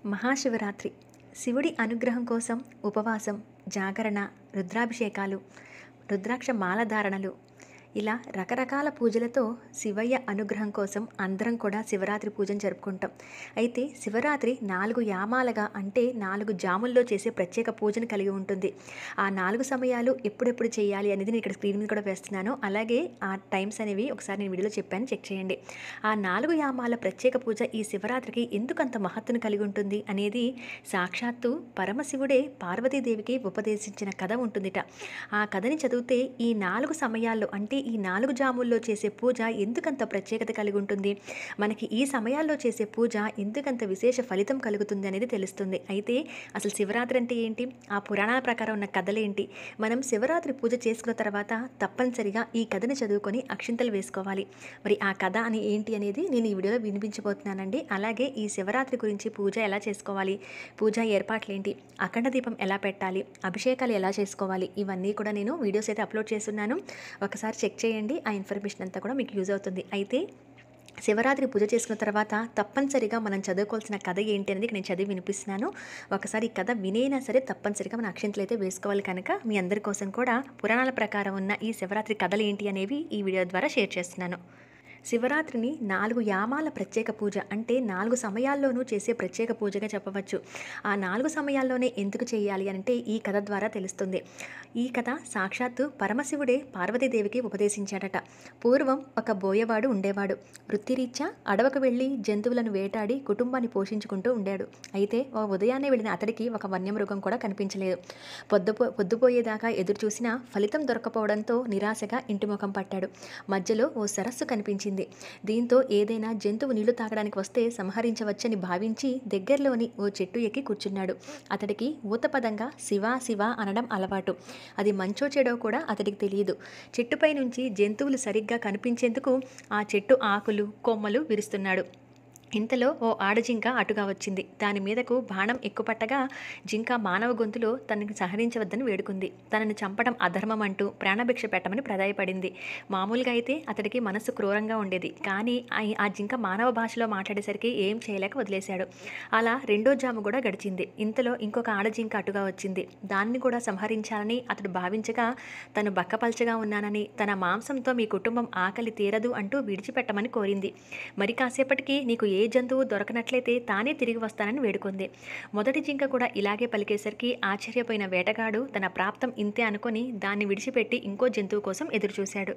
మహాశివరాత్రి శివుడి అనుగ్రహం కోసం ఉపవాసం, జాగరణ, రుద్రాభిషేకాలు, రుద్రాక్ష మాలధారణలు ఇలా రకరకాల పూజలతో శివయ్య అనుగ్రహం కోసం అందరం కూడా శివరాత్రి పూజను జరుపుకుంటాం. అయితే శివరాత్రి 4 యామాలుగా అంటే 4 జాముల్లో చేసే ప్రత్యేక పూజను కలిగి ఉంటుంది. ఆ 4 సమయాలు ఎప్పుడెప్పుడు చేయాలి అనేది నేను ఇక్కడ స్క్రీన్ మీద కూడా వేస్తున్నాను. అలాగే ఆ టైమ్స్ అనేవి ఒకసారి నేను వీడియోలో చెప్పాను, చెక్ చేయండి. ఆ 4 యామాల ప్రత్యేక పూజ ఈ శివరాత్రికి ఎందుకంత మహత్తును కలిగి ఉంటుంది అనేది సాక్షాత్తు పరమశివుడే పార్వతీదేవికి ఉపదేశించిన కథ ఉంటుందిట. ఆ కథని చదివితే ఈ 4 సమయాల్లో అంటే ఈ 4 జాముల్లో చేసే పూజ ఎందుకంత ప్రత్యేకత కలిగి ఉంటుంది, మనకి ఈ సమయాల్లో చేసే పూజ ఎందుకంత విశేష ఫలితం కలుగుతుంది అనేది తెలుస్తుంది. అయితే అసలు శివరాత్రి అంటే ఏంటి, ఆ పురాణాల ప్రకారం ఉన్న కథలేంటి, మనం శివరాత్రి పూజ చేసుకున్న తర్వాత తప్పనిసరిగా ఈ కథని చదువుకొని అక్షింతలు వేసుకోవాలి. మరి ఆ కథ అని ఏంటి అనేది నేను ఈ వీడియోలో వినిపించబోతున్నానండి. అలాగే ఈ శివరాత్రి గురించి పూజ ఎలా చేసుకోవాలి, పూజా ఏర్పాట్లేంటి, అఖండ దీపం ఎలా పెట్టాలి, అభిషేకాలు ఎలా చేసుకోవాలి, ఇవన్నీ కూడా నేను వీడియోస్ అయితే అప్లోడ్ చేస్తున్నాను. ఒకసారి చెక్ చేయండి. ఆ ఇన్ఫర్మేషన్ అంతా కూడా మీకు యూజ్ అవుతుంది. అయితే శివరాత్రి పూజ చేసుకున్న తర్వాత తప్పనిసరిగా మనం చదువుకోవాల్సిన కథ ఏంటి అనేది నేను చదివి వినిపిస్తున్నాను. ఒకసారి ఈ కథ వినైనా సరే తప్పనిసరిగా మన అక్షంతలు అయితే వేసుకోవాలి. కనుక మీ అందరి కోసం కూడా పురాణాల ప్రకారం ఉన్న ఈ శివరాత్రి కథలు ఏంటి అనేవి ఈ వీడియో ద్వారా షేర్ చేస్తున్నాను. శివరాత్రిని 4 యామాల ప్రత్యేక పూజ అంటే 4 సమయాల్లోనూ చేసే ప్రత్యేక పూజగా చెప్పవచ్చు. ఆ 4 సమయాల్లోనే ఎందుకు చేయాలి అంటే ఈ కథ ద్వారా తెలుస్తుంది. ఈ కథ సాక్షాత్తు పరమశివుడే పార్వతీదేవికి ఉపదేశించాడట. పూర్వం ఒక బోయవాడు ఉండేవాడు. వృత్తిరీత్యా అడవకు వెళ్ళి జంతువులను వేటాడి కుటుంబాన్ని పోషించుకుంటూ ఉండాడు. అయితే ఓ ఉదయాన్నే వెళ్ళిన అతడికి ఒక వన్యమృగం కూడా కనిపించలేదు. పొద్దుపోయేదాకా ఎదురు చూసినా ఫలితం దొరకపోవడంతో నిరాశగా ఇంటిముఖం పట్టాడు. మధ్యలో ఓ సరస్సు కనిపించింది. దీంతో ఏదైనా జంతువు నీళ్లు తాగడానికి వస్తే సంహరించవచ్చని భావించి దగ్గరలోని ఓ చెట్టు ఎక్కి కూర్చున్నాడు. అతడికి ఊతపదంగా శివ శివ అనడం అలవాటు. అది మంచో చెడో కూడా అతడికి తెలియదు. చెట్టుపై నుంచి జంతువులు సరిగ్గా కనిపించేందుకు ఆ చెట్టు ఆకులు, కొమ్మలు విరుస్తున్నాడు. ఇంతలో ఓ ఆడజింక అటుగా వచ్చింది. దాని మీదకు బాణం ఎక్కుపట్టగా జింక మానవ గొంతులో తనని సహరించవద్దని వేడుకుంది. తనని చంపడం అధర్మం అంటూ ప్రాణభిక్ష పెట్టమని ప్రధాయపడింది. మామూలుగా అయితే అతడికి మనస్సు క్రూరంగా ఉండేది. కానీ ఆ జింక మానవ భాషలో మాట్లాడేసరికి ఏం చేయలేక వదిలేశాడు. అలా 2వ జాము కూడా గడిచింది. ఇంతలో ఇంకొక ఆడజింక అటుగా వచ్చింది. దాన్ని కూడా సంహరించాలని అతడు భావించగా తను బక్కపల్చగా ఉన్నానని, తన మాంసంతో మీ కుటుంబం ఆకలి తీరదు అంటూ విడిచిపెట్టమని కోరింది. మరి కాసేపటికి నీకు ఏ జంతువు దొరకనట్లయితే తానే తిరిగి వస్తానని వేడుకుంది. మొదటి జింక కూడా ఇలాగే పలికేసరికి ఆశ్చర్యపోయిన వేటగాడు తన ప్రాప్తం ఇంతే అనుకొని దాన్ని విడిచిపెట్టి ఇంకో జంతువు కోసం ఎదురుచూశాడు.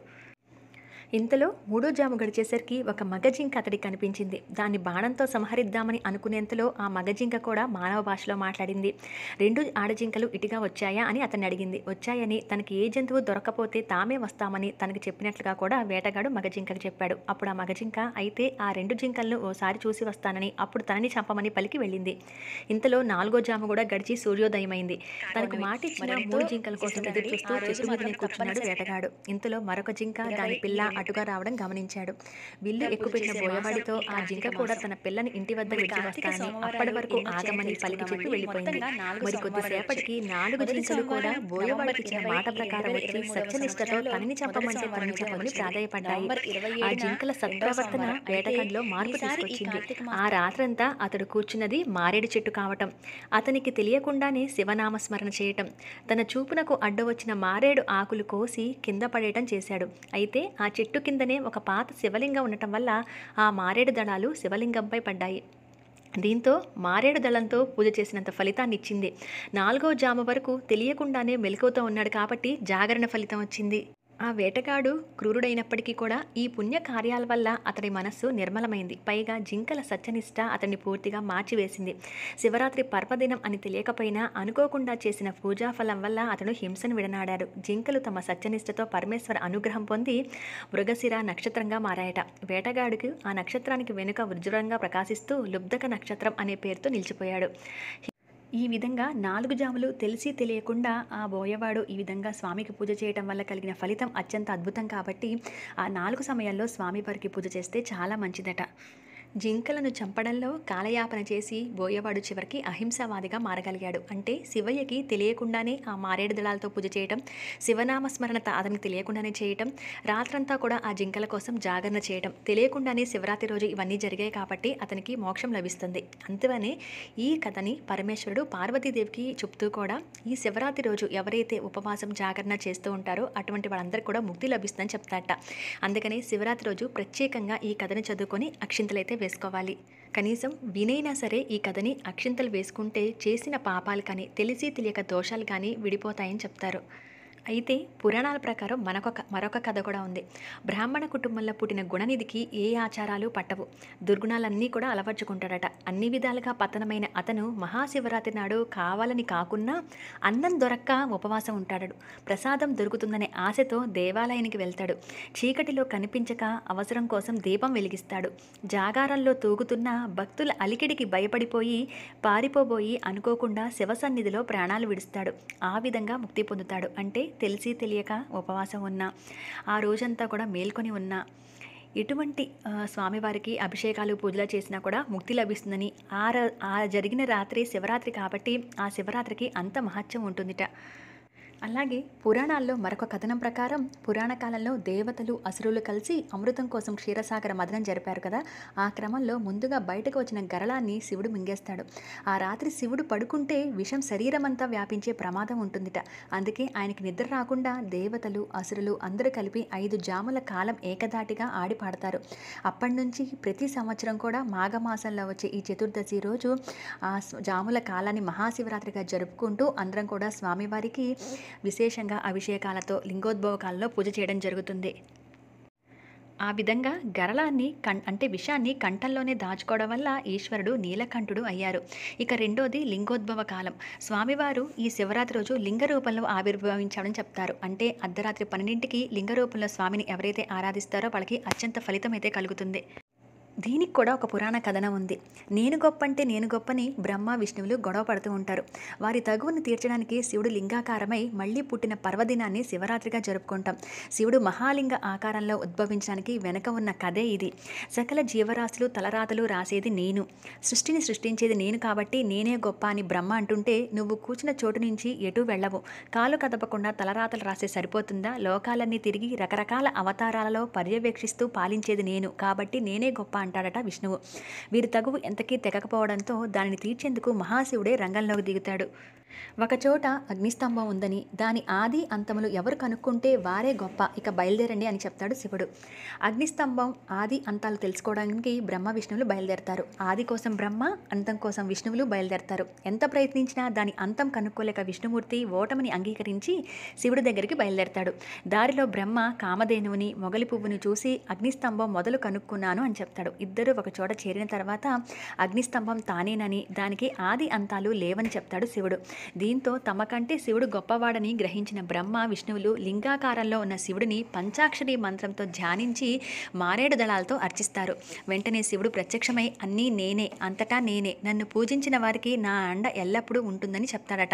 ఇంతలో 3వ జాము గడిచేసరికి ఒక మగజింక అతడికి కనిపించింది. దాన్ని బాణంతో సంహరిద్దామని అనుకునేంతలో ఆ మగజింక కూడా మానవ భాషలో మాట్లాడింది. 2 ఆడజింకలు ఇటుగా వచ్చాయా అని అతన్ని అడిగింది. వచ్చాయని, తనకి ఏ జంతువు దొరకపోతే తామే వస్తామని తనకి చెప్పినట్లుగా కూడా వేటగాడు మగజింకకు చెప్పాడు. అప్పుడు ఆ మగజింక అయితే ఆ 2 జింకలను ఓసారి చూసి వస్తానని, అప్పుడు తనని చంపమని పలికి వెళ్ళింది. ఇంతలో 4వ జాము కూడా గడిచి సూర్యోదయమైంది. తనకు మాట ఇచ్చిన 3 జింకల కోసం ఎదురు చూస్తూ చెట్టు మీదనే కూర్చున్నాడు వేటగాడు. ఇంతలో మరొక జింక దాని పిల్ల అటుగా రావడం గమనించాడు. విల్లు ఎక్కుపెట్టిన బోయవాడితో ఆ జింక కూడా తన పిల్లని ఇంటి వద్ద విడిచి వస్తానని, అప్పటి వరకు ఆగమని పలికి చెప్పి వెళ్ళిపోయింది. మరి కొద్దిసేపటికి 4 జింకలు కూడా బోయవాడికి ఇచ్చిన మాట ప్రకారం వచ్చి సత్యనిష్టతో తనని చంపమంటే తనని చెప్పమని ప్రాధాయపడ్డాయి. ఆ జింకల సత్ప్రవర్తన వేటగాడిలో మార్పు తీసుకొచ్చింది. ఆ రాత్రంతా అతడు కూర్చున్నది మారేడు చెట్టు కావటం, అతనికి తెలియకుండానే శివనామస్మరణ చేయటం, తన చూపునకు అడ్డవచ్చిన మారేడు ఆకులు కోసి కింద పడేయటం చేశాడు. అయితే ఆ చెట్టు కిందనే ఒక పాత శివలింగం ఉండటం వల్ల ఆ మారేడు దళాలు శివలింగంపై పడ్డాయి. దీంతో మారేడు దళంతో పూజ చేసినంత ఫలితాన్ని ఇచ్చింది. 4వ జాము వరకు తెలియకుండానే మెలకువతో ఉన్నాడు కాబట్టి జాగరణ ఫలితం వచ్చింది. ఆ వేటగాడు క్రూరుడైనప్పటికీ కూడా ఈ పుణ్య కార్యాల వల్ల అతడి మనస్సు నిర్మలమైంది. పైగా జింకల సత్యనిష్ట అతన్ని పూర్తిగా మార్చివేసింది. శివరాత్రి పర్వదినం అని తెలియకపోయినా అనుకోకుండా చేసిన పూజాఫలం వల్ల అతను హింసను విడనాడాడు. జింకలు తమ సత్యనిష్టతో పరమేశ్వర అనుగ్రహం పొంది మృగశిర నక్షత్రంగా మారాయట. వేటగాడికి ఆ నక్షత్రానికి వెనుక ఉజ్వలంగా ప్రకాశిస్తూ లుబ్ధక నక్షత్రం అనే పేరుతో నిలిచిపోయాడు. ఈ విధంగా 4 జాములు తెలిసి తెలియకుండా ఆ బోయవాడు ఈ విధంగా స్వామికి పూజ చేయటం వల్ల కలిగిన ఫలితం అత్యంత అద్భుతం కాబట్టి ఆ 4 సమయాల్లో స్వామివారికి పూజ చేస్తే చాలా మంచిదట. జింకలను చంపడంలో కాలయాపన చేసి బోయవాడు చివరికి అహింసావాదిగా మారగలిగాడు. అంటే శివయ్యకి తెలియకుండానే ఆ మారేడు దళాలతో పూజ చేయటం, శివనామస్మరణ అతనికి తెలియకుండానే చేయటం, రాత్రంతా కూడా ఆ జింకల కోసం జాగరణ చేయటం, తెలియకుండానే శివరాత్రి రోజు ఇవన్నీ జరిగాయి కాబట్టి అతనికి మోక్షం లభిస్తుంది. అందువనే ఈ కథని పరమేశ్వరుడు పార్వతీదేవికి చెప్తూ కూడా ఈ శివరాత్రి రోజు ఎవరైతే ఉపవాసం జాగరణ చేస్తూ ఉంటారో అటువంటి వాళ్ళందరికీ కూడా ముక్తి లభిస్తుందని చెప్తాట. అందుకని శివరాత్రి రోజు ప్రత్యేకంగా ఈ కథని చదువుకొని అక్షింతలైతే వేసుకోవాలి. కనీసం వినైనా సరే ఈ కథని అక్షింతలు వేసుకుంటే చేసిన పాపాలు కానీ తెలిసి తెలియక దోషాలు కానీ విడిపోతాయని చెప్తారు. అయితే పురాణాల ప్రకారం మరొక కథ కూడా ఉంది. బ్రాహ్మణ కుటుంబంలో పుట్టిన గుణనిధికి ఏ ఆచారాలు పట్టవు, దుర్గుణాలన్నీ కూడా అలవర్చుకుంటాడట. అన్ని విధాలుగా పతనమైన అతను మహాశివరాత్రి నాడు కావాలని కాకున్నా అన్నం దొరక్క ఉపవాసం ఉంటాడు. ప్రసాదం దొరుకుతుందనే ఆశతో దేవాలయానికి వెళ్తాడు. చీకటిలో కనిపించక అవసరం కోసం దీపం వెలిగిస్తాడు. జాగారంలో తూగుతున్న భక్తుల అలికిడికి భయపడిపోయి పారిపోబోయి అనుకోకుండా శివసన్నిధిలో ప్రాణాలు విడుస్తాడు. ఆ విధంగా ముక్తి పొందుతాడు. అంటే తెలిసి తెలియక ఉపవాసం ఉన్నా, ఆ రోజంతా కూడా మేల్కొని ఉన్నా, ఎటువంటి స్వామివారికి అభిషేకాలు పూజలు చేసినా కూడా ముక్తి లభిస్తుందని, ఆ జరిగిన రాత్రి శివరాత్రి కాబట్టి ఆ శివరాత్రికి అంత మహత్యం ఉంటుందిట. అలాగే పురాణాల్లో మరొక కథనం ప్రకారం పురాణ కాలంలో దేవతలు అసురులు కలిసి అమృతం కోసం క్షీరసాగర మథనం జరిపారు కదా. ఆ క్రమంలో ముందుగా బయటకు వచ్చిన గరళాన్ని శివుడు మింగేస్తాడు. ఆ రాత్రి శివుడు పడుకుంటే విషం శరీరమంతా వ్యాపించే ప్రమాదం ఉంటుందిట. అందుకే ఆయనకి నిద్ర రాకుండా దేవతలు అసురులు అందరూ కలిపి 5 జాముల కాలం ఏకదాటిగా ఆడి పాడతారు. అప్పటి నుంచి ప్రతి సంవత్సరం కూడా మాఘమాసంలో వచ్చే ఈ చతుర్దశి రోజు ఆ జాముల కాలాన్ని మహాశివరాత్రిగా జరుపుకుంటూ అందరం కూడా స్వామివారికి విశేషంగా అభిషేకాలతో లింగోద్భవకాలలో పూజ చేయడం జరుగుతుంది. ఆ విధంగా గరళాన్ని అంటే విషాన్ని కంఠంలోనే దాచుకోవడం వల్ల ఈశ్వరుడు నీలకంఠుడు అయ్యారు. ఇక రెండోది లింగోద్భవ కాలం. స్వామివారు ఈ శివరాత్రి రోజు లింగ రూపంలో ఆవిర్భవించాడని చెప్తారు. అంటే అర్ధరాత్రి 12ంటికి లింగ రూపంలో స్వామిని ఎవరైతే ఆరాధిస్తారో వాళ్ళకి అత్యంత ఫలితం అయితే కలుగుతుంది. దీనికి కూడా ఒక పురాణ కథనం ఉంది. నేను గొప్ప అంటే నేను గొప్పని బ్రహ్మ విష్ణువులు గొడవ పడుతూ ఉంటారు. వారి తగువును తీర్చడానికి శివుడు లింగాకారమై మళ్ళీ పుట్టిన పర్వదినాన్ని శివరాత్రిగా జరుపుకుంటాం. శివుడు మహాలింగ ఆకారంలో ఉద్భవించడానికి వెనక ఉన్న కథే ఇది. సకల జీవరాశులు తలరాతలు రాసేది నేను, సృష్టిని సృష్టించేది నేను కాబట్టి నేనే గొప్ప అని బ్రహ్మ అంటుంటే నువ్వు కూర్చున్న చోటు నుంచి ఎటూ వెళ్ళవు, కాలు కదపకుండా తలరాతలు రాసే సరిపోతుందా? లోకాలన్నీ తిరిగి రకరకాల అవతారాలలో పర్యవేక్షిస్తూ పాలించేది నేను కాబట్టి నేనే గొప్ప అంటాడట విష్ణువు. వీరి తగువు ఎంతకీ తెగకపోవడంతో దానిని తీర్చేందుకు మహాశివుడే రంగంలోకి దిగుతాడు. ఒకచోట అగ్నిస్తంభం ఉందని, దాని ఆది అంతములు ఎవరు కనుక్కుంటే వారే గొప్ప, ఇక బయలుదేరండి అని చెప్తాడు శివుడు. అగ్నిస్తంభం ఆది అంతాలు తెలుసుకోవడానికి బ్రహ్మ విష్ణువులు బయలుదేరతారు. ఆది కోసం బ్రహ్మ, అంతం కోసం విష్ణువులు బయలుదేరతారు. ఎంత ప్రయత్నించినా దాని అంతం కనుక్కోలేక విష్ణుమూర్తి ఓటమిని అంగీకరించి శివుడి దగ్గరికి బయలుదేరతాడు. దారిలో బ్రహ్మ కామధేనువుని మొగలి పువ్వుని చూసి అగ్నిస్తంభం మొదలు కనుక్కున్నాను అని చెప్తాడు. ఇద్దరు ఒక చోట చేరిన తర్వాత అగ్నిస్తంభం తానేనని, దానికి ఆది అంతాలు లేవని చెప్తాడు శివుడు. దీంతో తమకంటే శివుడు గొప్పవాడని గ్రహించిన బ్రహ్మ విష్ణువులు లింగాకారంలో ఉన్న శివుడిని పంచాక్షరి మంత్రంతో ధ్యానించి మారేడు దళాలతో అర్చిస్తారు. వెంటనే శివుడు ప్రత్యక్షమై అన్నీ నేనే, అంతటా నేనే, నన్ను పూజించిన వారికి నా అండ ఎల్లప్పుడూ ఉంటుందని చెప్తాడట.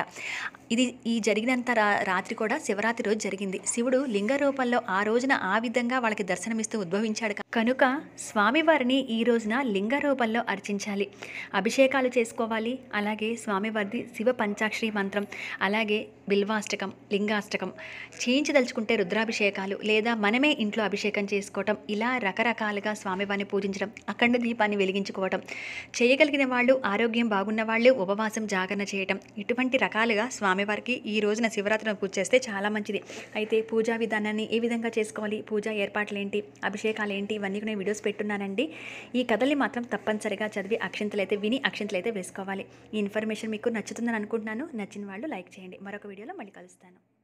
ఈ జరిగినంత రాత్రి కూడా శివరాత్రి రోజు జరిగింది. శివుడు లింగ రూపంలో ఆ రోజున ఆ విధంగా వాళ్ళకి దర్శనమిస్తూ ఉద్భవించాడు కనుక స్వామివారిని ఈ రోజున లింగ రూపంలో అర్చించాలి, అభిషేకాలు చేసుకోవాలి. అలాగే స్వామివారిది శివ పంచాక్షరి మంత్రం, అలాగే బిల్వాష్టకం, లింగాష్టకం చేయించదలుచుకుంటే రుద్రాభిషేకాలు, లేదా మనమే ఇంట్లో అభిషేకం చేసుకోవటం, ఇలా రకరకాలుగా స్వామివారిని పూజించడం, అఖండ దీపాన్ని వెలిగించుకోవటం, చేయగలిగిన వాళ్ళు, ఆరోగ్యం బాగున్న వాళ్ళు ఉపవాసం జాగరణ చేయటం, ఇటువంటి రకాలుగా స్వామివారికి ఈ రోజున శివరాత్రిని పూజ చేస్తే చాలా మంచిది. అయితే పూజా విధానాన్ని ఏ విధంగా చేసుకోవాలి, పూజా ఏర్పాట్లు ఏంటి, అభిషేకాలు ఏంటి, ఇవన్నీ కూడా వీడియోస్ పెట్టున్నానండి. ఈ కథల్ని మాత్రం తప్పనిసరిగా చదివి అక్షింతలైతే విని అక్షింతలైతే వేసుకోవాలి. ఈ ఇన్ఫర్మేషన్ మీకు నచ్చుతుందని అనుకుంటున్నాను. నచ్చిన వాళ్ళు లైక్ చేయండి. మరొక వీడియోలో మళ్ళీ కలుస్తాను.